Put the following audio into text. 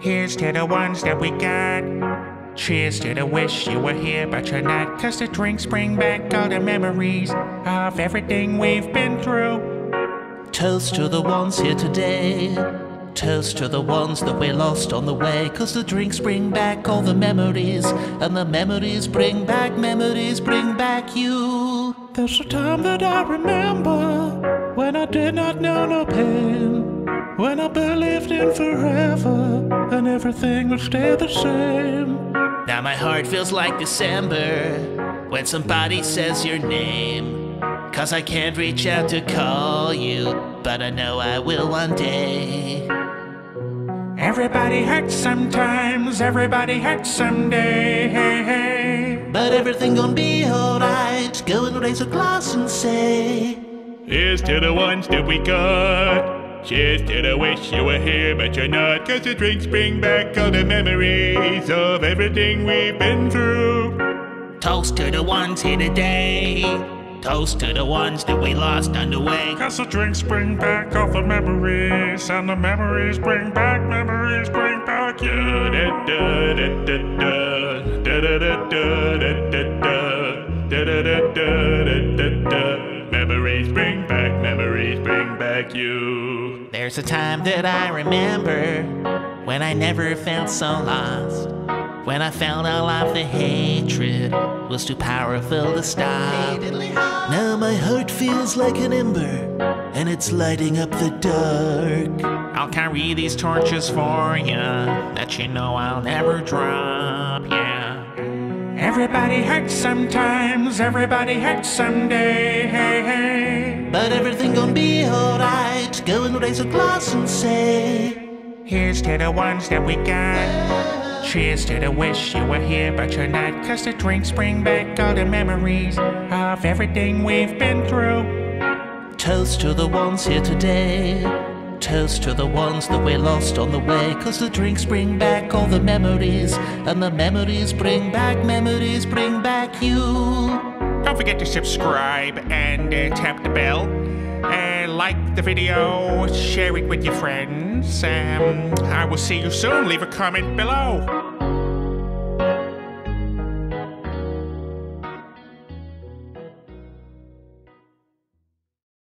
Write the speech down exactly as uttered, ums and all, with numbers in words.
Here's to the ones that we got. Cheers to the wish you were here but you're not, 'cause the drinks bring back all the memories of everything we've been through. Toast to the ones here today. Toast to the ones that we lost on the way, 'cause the drinks bring back all the memories, and the memories bring back, memories bring back you. There's a time that I remember when I did not know no pain, when I believed in forever and everything would stay the same. Now my heart feels like December when somebody says your name, 'cause I can't reach out to call you, but I know I will one day. Everybody hurts sometimes, everybody hurts someday. But everything gonna be alright. Go and raise a glass and say, here's to the ones that we got. Cheers to the wish you were here but you're not, 'cause the drinks bring back all the memories of everything we've been through. toast to the ones here today. Toast to the ones that we lost on the way. 'Cause the drinks bring back all the memories, and the memories bring back, memories bring back you. Memories bring back, memories bring back you. There's a time that I remember when I never felt so lost, when I felt all of the hatred was too powerful to stop. Now my heart feels like an ember, and it's lighting up the dark. I'll carry these torches for ya, that you know I'll never drop, yeah. Everybody hurts sometimes, everybody hurts someday. But everything gonna be alright. Go and raise a glass and say, here's to the ones that we got. Cheers to the wish you were here but you're not, 'cause the drinks bring back all the memories of everything we've been through. toast to the ones here today. Toast to the ones that we lost on the way, 'cause the drinks bring back all the memories, and the memories bring back, memories bring back you. Don't forget to subscribe and uh, tap the bell. Uh, like the video, share it with your friends. Um, I will see you soon. Leave a comment below.